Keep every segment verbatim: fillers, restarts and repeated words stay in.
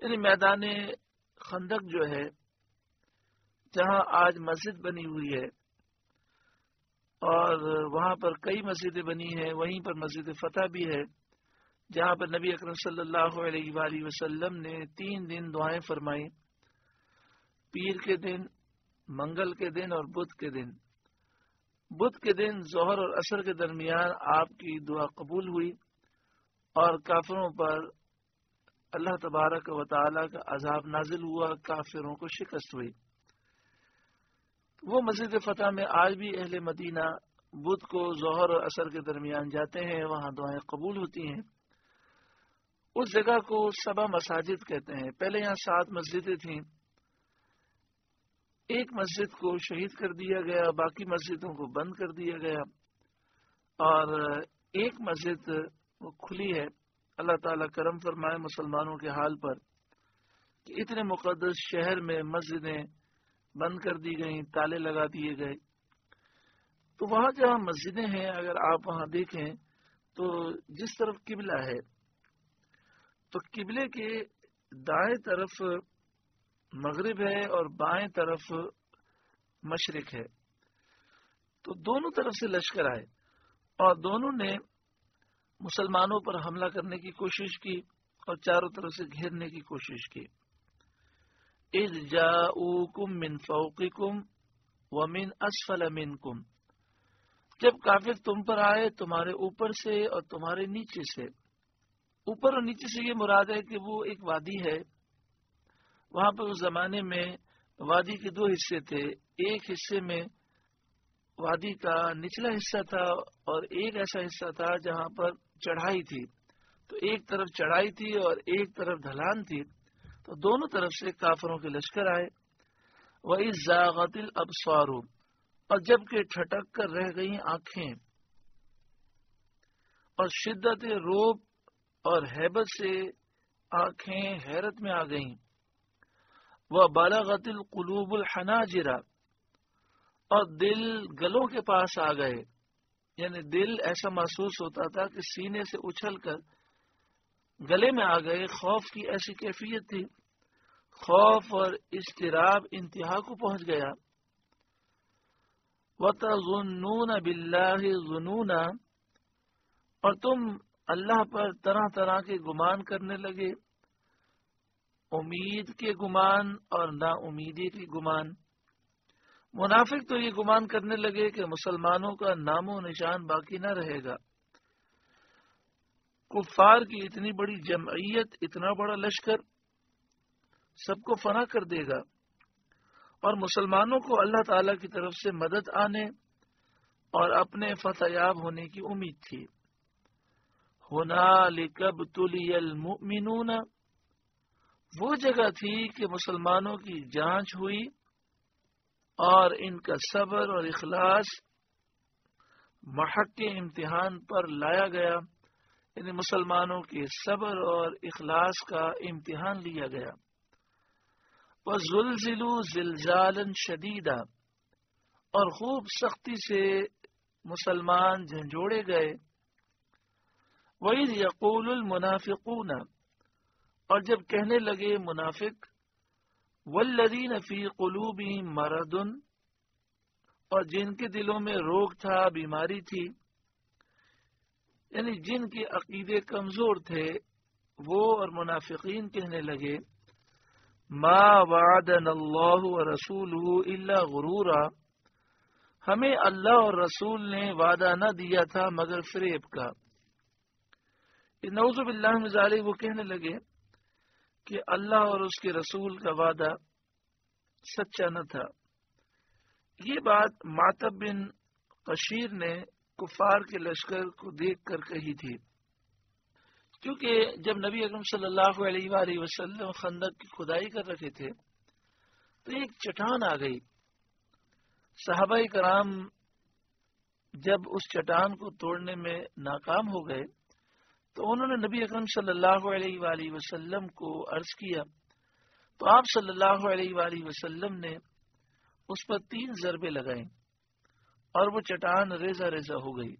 یعنی میدان خندق جو ہے جہاں آج مسجد بنی ہوئی ہے اور وہاں پر کئی مسجدیں بنی ہیں، وہیں پر مسجد فتح بھی ہے جہاں پر نبی اکرم صلی اللہ علیہ وآلہ وسلم نے تین دن دعائیں فرمائی، پیر کے دن، منگل کے دن اور بدھ کے دن۔ بدھ کے دن ظہر اور عصر کے درمیان آپ کی دعا قبول ہوئی اور کافروں پر اللہ تبارک و تعالی کا عذاب نازل ہوا، کافروں کو شکست ہوئی۔ وہ مسجد فتح میں آج بھی اہل مدینہ بدھ کو ظہر اور عصر کے درمیان جاتے ہیں، وہاں دعائیں قبول ہوتی ہیں۔ اس جگہ کو سبا مساجد کہتے ہیں۔ پہلے یہاں سات مسجدیں تھیں، ایک مسجد کو شہید کر دیا گیا، باقی مسجدوں کو بند کر دیا گیا، اور ایک مسجد وہ کھلی ہے۔ اللہ تعالیٰ کرم فرمائے مسلمانوں کے حال پر کہ اتنے مقدس شہر میں مسجدیں بند کر دی گئیں، تالے لگا دیے گئے۔ تو وہاں جہاں مسجدیں ہیں اگر آپ وہاں دیکھیں تو جس طرف قبلہ ہے تو قبلے کے دائیں طرف مغرب ہے اور بائیں طرف مشرق ہے، تو دونوں طرف سے لشکر آئے اور دونوں نے مسلمانوں پر حملہ کرنے کی کوشش کی اور چاروں طرف سے گھیرنے کی کوشش کی۔ اذ جاؤکم من فوقکم ومن اسفل منکم، جب کافر تم پر آئے تمہارے اوپر سے اور تمہارے نیچے سے۔ اوپر اور نیچے سے یہ مراد ہے کہ وہ ایک وادی ہے، وہاں پر اس زمانے میں وادی کے دو حصے تھے، ایک حصے میں وادی کا نچلا حصہ تھا اور ایک ایسا حصہ تھا جہاں پر چڑھائی تھی، تو ایک طرف چڑھائی تھی اور ایک طرف ڈھلان تھی، تو دونوں طرف سے کافروں کے لشکر آئے۔ وَإِذْ زَاغَتِ الْأَبْصَارُ، اور جب کہ ٹھٹک کر رہ گئیں آنکھیں اور شدت روب اور ہیبت سے آنکھیں حیرت میں آ گئیں۔ وَبَلَغَتِ الْقُلُوبُ الْحَنَاجِرَ، اور دل گلوں کے پاس آ گئے، یعنی دل ایسا محسوس ہوتا تھا کہ سینے سے اچھل کر گلے میں آ گئے۔ خوف کی ایسی کیفیت تھی، خوف اور اضطراب انتہا کو پہنچ گیا۔ وَتَظُنُّونَ بِاللَّهِ الظُّنُونَ، اور تم اللہ پر طرح طرح کے گمان کرنے لگے، امید کے گمان اور نا امیدی کے گمان۔ منافق تو یہ گمان کرنے لگے کہ مسلمانوں کا نام و نشان باقی نہ رہے گا، کفار کی اتنی بڑی جمعیت، اتنا بڑا لشکر سب کو فنا کر دے گا، اور مسلمانوں کو اللہ تعالی کی طرف سے مدد آنے اور اپنے فتح یاب ہونے کی امید تھی۔ ہنالک ابتلی المؤمنون، وہ جگہ تھی کہ مسلمانوں کی جانچ ہوئی اور ان کا صبر اور اخلاص محق امتحان پر لایا گیا، یعنی مسلمانوں کے صبر اور اخلاص کا امتحان لیا گیا۔ وَزُلْزِلُوا زِلْزَالًا شَدِيدًا، اور خوب سختی سے مسلمان جھنجھوڑے گئے۔ وَإِذْ يَقُولُ الْمُنَافِقُونَ، اور جب کہنے لگے منافق، وَالَّذِينَ فِي قُلُوبِهِم مَرَضٌ، اور جن کے دلوں میں روگ تھا، بیماری تھی، یعنی جن کے عقیدے کمزور تھے، وہ اور منافقین کہنے لگے، ما وعدنا اللہ ورسولہ الا غرورا، ہمیں اللہ اور رسول نے وعدہ نہ دیا تھا مگر فریب کا۔ نعوذ باللہ من ذالک، وہ کہنے لگے کہ اللہ اور اس کے رسول کا وعدہ سچا نہ تھا۔ یہ بات معتب بن قشیر نے کفار کے لشکر کو دیکھ کر کہی تھی، کیونکہ جب نبی اکرم صلی اللہ علیہ وآلہ وسلم خندق کی کھدائی کر رکھے تھے تو ایک چٹان آ گئی۔ صحابہ کرام جب اس چٹان کو توڑنے میں ناکام ہو گئے تو انہوں نے نبی اکرم صلی اللہ علیہ وآلہ وسلم کو عرض کیا، تو آپ صلی اللہ علیہ وآلہ وسلم نے اس پر تین ضربے لگائیں اور وہ چٹان ریزہ ریزہ ہو گئی۔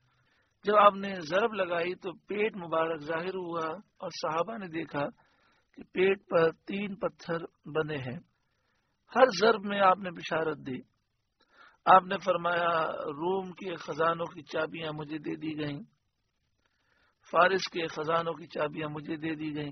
جب آپ نے ضرب لگائی تو پیٹ مبارک ظاہر ہوا اور صحابہ نے دیکھا کہ پیٹ پر تین پتھر بنے ہیں. ہر ضرب میں آپ نے بشارت دی. آپ نے فرمایا روم کے خزانوں کی چابیاں مجھے دے دی گئیں، فارس کے خزانوں کی چابیاں مجھے دے دی گئیں،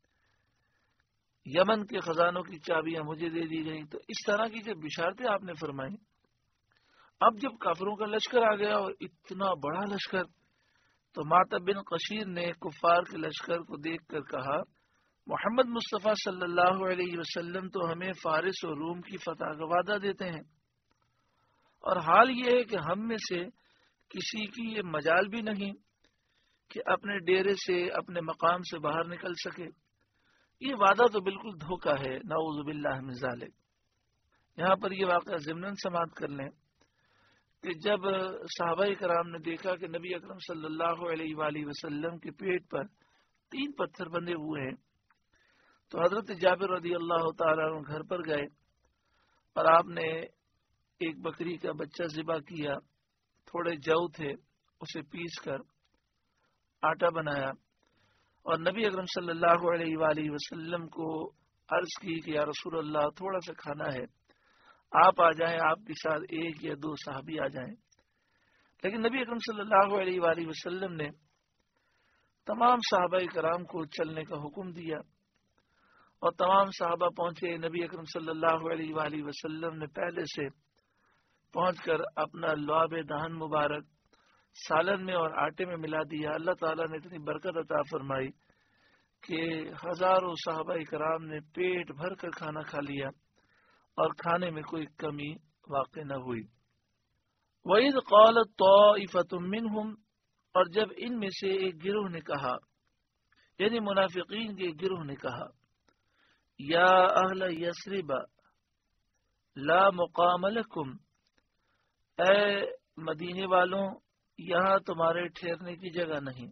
یمن کے خزانوں کی چابیاں مجھے دے دی گئیں. تو اس طرح کی جب بشارتیں آپ نے فرمائی، اب جب کافروں کا لشکر آ گیا اور اتنا بڑا لشکر، تو معتب بن قشیر نے کفار کے لشکر کو دیکھ کر کہا محمد مصطفیٰ صلی اللہ علیہ وسلم تو ہمیں فارس اور روم کی فتح کا وعدہ دیتے ہیں، اور حال یہ ہے کہ ہم میں سے کسی کی یہ مجال بھی نہیں کہ اپنے ڈیرے سے اپنے مقام سے باہر نکل سکے. یہ وعدہ تو بالکل دھوکہ ہے، نعوذ باللہ من ذالک. یہاں پر یہ واقعہ ضمناً سماعت کر لیں کہ جب صحابہ کرام نے دیکھا کہ نبی اکرم صلی اللہ علیہ وآلہ وسلم کے پیٹ پر تین پتھر بندھے ہوئے ہیں، تو حضرت جابر رضی اللہ تعالیٰ عنہ گھر پر گئے اور آپ نے ایک بکری کا بچہ ذبح کیا، تھوڑے جو تھے اسے پیس کر آٹا بنایا، اور نبی اکرم صلی اللہ علیہ وآلہ وسلم کو عرض کی کہ یا رسول اللہ تھوڑا سا کھانا ہے، آپ آ جائیں، آپ کے ساتھ ایک یا دو صحابی آ جائیں. لیکن نبی اکرم صلی اللہ علیہ وآلہ وسلم نے تمام صحابہ کرام کو چلنے کا حکم دیا، اور تمام صحابہ پہنچے. نبی اکرم صلی اللہ علیہ وآلہ وسلم نے پہلے سے پہنچ کر اپنا لعاب دہن مبارک سالن میں اور آٹے میں ملا دیا. اللہ تعالیٰ نے اتنی برکت عطا فرمائی کہ ہزاروں صحابہ کرام نے پیٹ بھر کر کھانا کھا لیا اور کھانے میں کوئی کمی واقع نہ ہوئی. وَإِذْ قَالَتْ طَائِفَةٌ مِّنْهُمْ، اور جب ان میں سے ایک گروہ نے کہا، یعنی منافقین کے گروہ نے کہا، یا اہل یثرب لا مقام لکم، اے مدینے والوں یہاں تمہارے ٹھہرنے کی جگہ نہیں.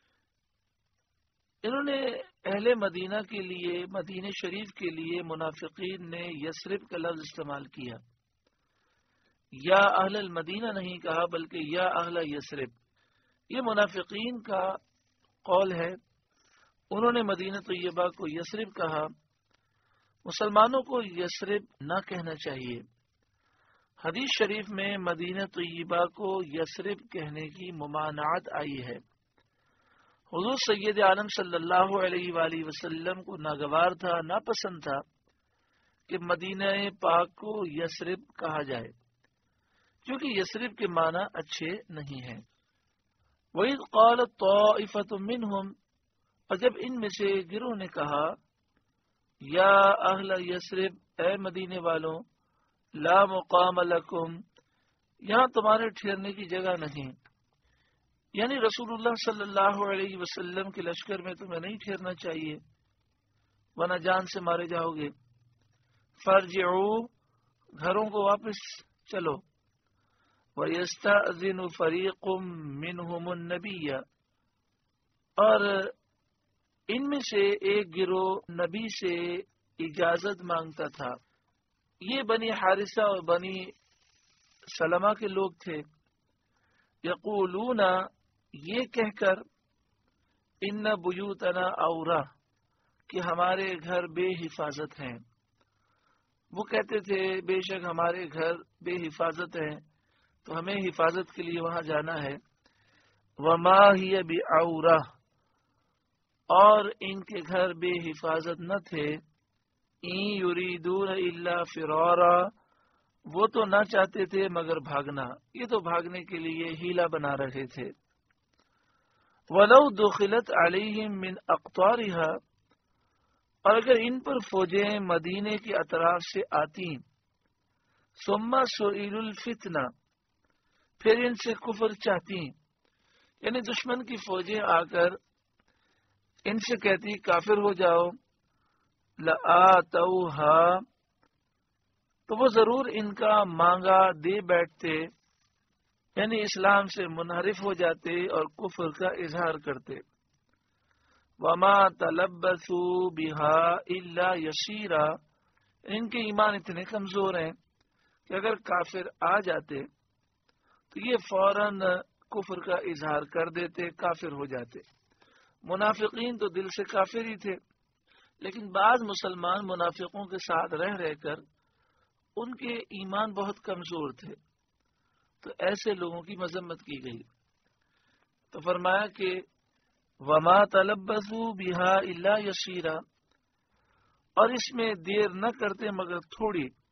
انہوں نے اہل مدینہ کے لیے، مدینہ شریف کے لیے منافقین نے یثرب کا لفظ استعمال کیا. یا اہل المدینہ نہیں کہا بلکہ یا اہل یثرب. یہ منافقین کا قول ہے. انہوں نے مدینہ طیبہ کو یثرب کہا. مسلمانوں کو یثرب نہ کہنا چاہیے. حدیث شریف میں مدینہ طیبہ کو یثرب کہنے کی ممانعت آئی ہے. حضور سید عالم صلی اللہ علیہ وآلہ وسلم کو ناگوار تھا، ناپسند تھا کہ مدینہ پاک کو یثرب کہا جائے، کیونکہ یثرب کے معنی اچھے نہیں ہیں. وَإِذْ قَالَتْ طَائِفَةٌ مِّنْهُمْ، اور جب ان میں سے گروہ نے کہا، یا اہل یثرب، اے مدینے والوں، لا مقام لکم، یہاں تمہارے ٹھہرنے کی جگہ نہیں. یعنی رسول اللہ صلی اللہ علیہ وسلم کے لشکر میں تمہیں نہیں ٹھہرنا چاہیے، ورنہ جان سے مارے جاؤ گے. فرجعوا، گھروں کو واپس چلو. وَيَسْتَأْذِنُ فَرِيقٌ مِّنْهُمُ النَّبِيَّ، اور ان میں سے ایک گروہ نبی سے اجازت مانگتا تھا. یہ بنی حارثہ اور بنی سلمہ کے لوگ تھے. یقولون، یہ کہہ کر، ان بیوتنا عورہ، کہ ہمارے گھر بے حفاظت ہیں. وہ کہتے تھے بے شک ہمارے گھر بے حفاظت ہیں، تو ہمیں حفاظت کے لیے وہاں جانا ہے. وما ہی بعورہ، اور ان کے گھر بے حفاظت نہ تھے. ان یریدون الا فرارا، وہ تو نہ چاہتے تھے مگر بھاگنا، یہ تو بھاگنے کے لیے ہیلا بنا رہے تھے. ولو دخلت علیہم من اقطارها، اور اگر ان پر فوجیں مدینے کے اطراف سے آتی، ثم سئلوا الفتنہ، پھر ان سے کفر چاہتی، یعنی دشمن کی فوجیں آ کر ان سے کہتی کافر ہو جاؤ، لآتوها، تو وہ ضرور ان کا مانگا دے بیٹھتے، یعنی اسلام سے منحرف ہو جاتے اور کفر کا اظہار کرتے. وما تلبثوا بها الا یسیرا، ان کے ایمان اتنے کمزور ہیں کہ اگر کافر آ جاتے تو یہ فوراً کفر کا اظہار کر دیتے، کافر ہو جاتے. منافقین تو دل سے کافر ہی تھے، لیکن بعض مسلمان منافقوں کے ساتھ رہ رہ کر ان کے ایمان بہت کمزور تھے، تو ایسے لوگوں کی مذمت کی گئی۔ تو فرمایا کہ وما تلبثوا بها الا یسیرا، اور اس میں دیر نہ کرتے مگر تھوڑی،